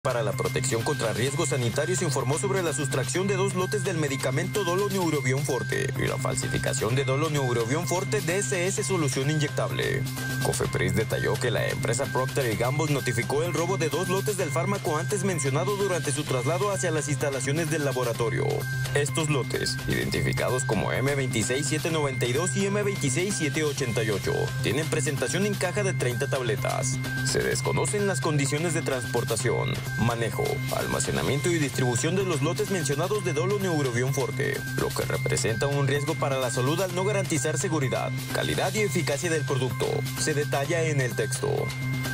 Para la protección contra riesgos sanitarios informó sobre la sustracción de 2 lotes del medicamento Doloneurobion Forte y la falsificación de Doloneurobion Forte DSS solución inyectable. Cofepris detalló que la empresa Procter & Gamble notificó el robo de 2 lotes del fármaco antes mencionado durante su traslado hacia las instalaciones del laboratorio. Estos lotes, identificados como M26792 y M26788, tienen presentación en caja de 30 tabletas. Se desconocen las condiciones de transportación, manejo, almacenamiento y distribución de los lotes mencionados de Doloneurobion Forte, lo que representa un riesgo para la salud al no garantizar seguridad, calidad y eficacia del producto, se detalla en el texto.